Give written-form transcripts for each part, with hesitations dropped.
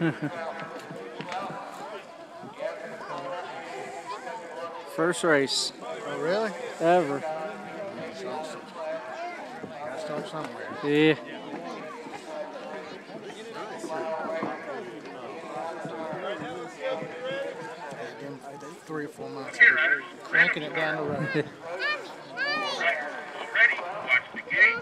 First race. Oh, really? Ever. That's awesome. Gotta start somewhere. Yeah. Give him 3 or 4 months. Cranking it down the road. Ready, watch the gate.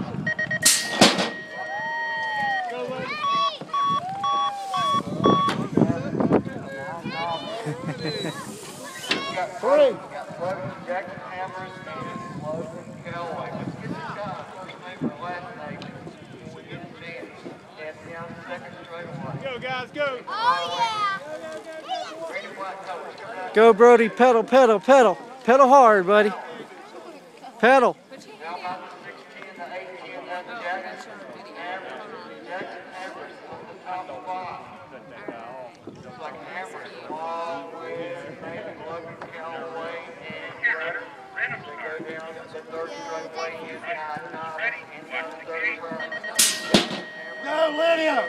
Three. Jackson Hammers and Logan Calloway. Let's get this guy first name or last name when we get the chance. And down second straight away. Go, guys, go. Oh, Ready, white colors. Go, Brody. Pedal, pedal, pedal. Pedal hard, buddy. Pedal. Now about the 6'10" to 8'10", that's Jackson Hammers. Jackson Hammers on the top 5. Looks like Hammers along with maybe Logan Calloway and Brett. They go down to the third straightaway. He's got in the third round. Go, Lydia.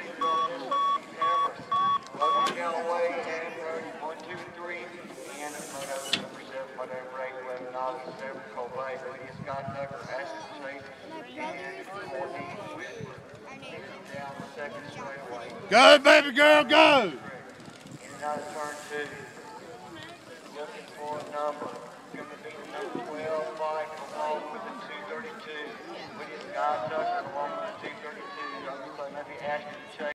Logan Calloway and 1, 2, 3. And photo number 7, whatever, 8, 11, 7, Colby, Lydia Scott Tucker, Ashton Chase, and Courtney Whitworth. Down the second straightaway. Go, baby girl, go. And now turn 2. Looking for a number. Going to be the number 12, Mike, along with the 232. Lydia Scott Tucker, along with the 232. So maybe Ashton Chase.